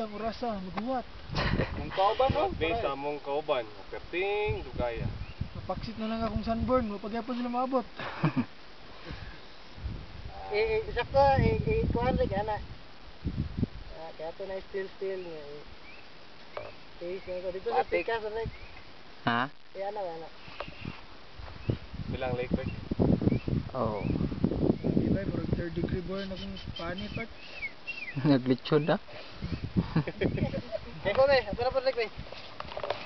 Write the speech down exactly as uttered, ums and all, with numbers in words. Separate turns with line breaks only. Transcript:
isang orasa, maghuwat.
Kung kauban no?
At least sa among kauban, perting dugaya.
Napaksit na lang akong sunburn, mapagyapon sila maabot.
Eh, eh, sakto, eh, eh, kuhan rin, ana. Ah, kaya ito na still-still niya, eh. Taste na ito. Dito sa
Matik.
pikas, ano, like.
Ha?
Eh, ano, ano.
Bilang lake rek.
Oo.
Di ba, murag third degree burn akong pani part.
Naglitsod na.
Kaya ko, be. Ito na po, like, be.